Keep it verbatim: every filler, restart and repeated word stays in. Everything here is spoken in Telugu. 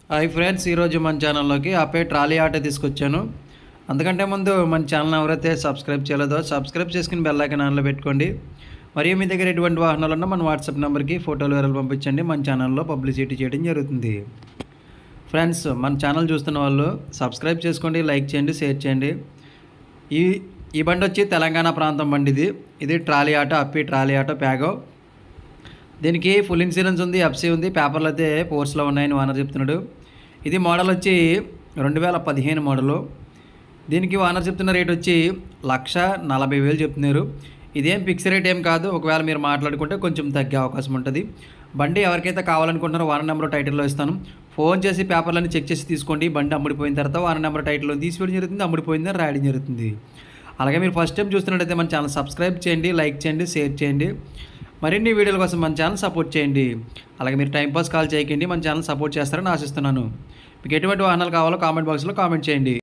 హాయ్ ఫ్రెండ్స్, ఈరోజు మన ఛానల్లోకి ఆపే ట్రాలీ ఆటో తీసుకొచ్చాను. అందుకంటే ముందు మన ఛానల్ ఎవరైతే సబ్స్క్రైబ్ చేయలేదో సబ్స్క్రైబ్ చేసుకుని బెల్ ఐకాన్ ఆన్లో పెట్టుకోండి. మరియు మీ దగ్గర ఎటువంటి వాహనాలు ఉన్నా మన వాట్సాప్ నెంబర్కి ఫోటోలు వివరాలు పంపించండి. మన ఛానల్లో పబ్లిసిటీ చేయడం జరుగుతుంది. ఫ్రెండ్స్, మన ఛానల్ చూస్తున్న వాళ్ళు సబ్స్క్రైబ్ చేసుకోండి, లైక్ చేయండి, షేర్ చేయండి. ఈ ఈ బండి వచ్చి తెలంగాణ ప్రాంతం బండి. ఇది ఇది ట్రాలీ ఆటో, అప్పి ట్రాలీ ఆటో ప్యాగో. దీనికి ఫుల్ ఇన్సూరెన్స్ ఉంది, ఎఫ్సీ ఉంది, పేపర్లు అయితే ఫోర్స్లో ఉన్నాయని ఓనర్ చెప్తున్నాడు. ఇది మోడల్ వచ్చి రెండు వేల పదిహేను మోడలు. దీనికి ఓనర్ చెప్తున్న రేట్ వచ్చి లక్ష నలభై వేలు చెప్తున్నారు. ఇదేం ఫిక్స్ రేట్ ఏం కాదు, ఒకవేళ మీరు మాట్లాడుకుంటే కొంచెం తగ్గే అవకాశం ఉంటుంది. బండి ఎవరికైతే కావాలనుకుంటున్నారో ఓనర్ నెంబర్ టైటిల్లో ఇస్తాను. ఫోన్ చేసి పేపర్లన్నీ చెక్ చేసి తీసుకోండి. బండి అమ్ముడిపోయిన తర్వాత ఓనర్ నెంబర్ టైటిల్లో తీసివేయడం జరుగుతుంది, అమ్ముడిపోయిందని రాయడం జరుగుతుంది. అలాగే మీరు ఫస్ట్ టైం చూస్తున్నట్టయితే మన ఛానల్ సబ్స్క్రైబ్ చేయండి, లైక్ చేయండి, షేర్ చేయండి. మరిన్ని వీడియోల కోసం మన ఛానల్ సపోర్ట్ చేయండి. అలాగే మీరు టైంపాస్ కాల్ చేయకండి, మన ఛానల్ సపోర్ట్ చేస్తారని ఆశిస్తున్నాను. మీకు ఎటువంటి వాహనాలు కావాలో కామెంట్ బాక్స్లో కామెంట్ చేయండి.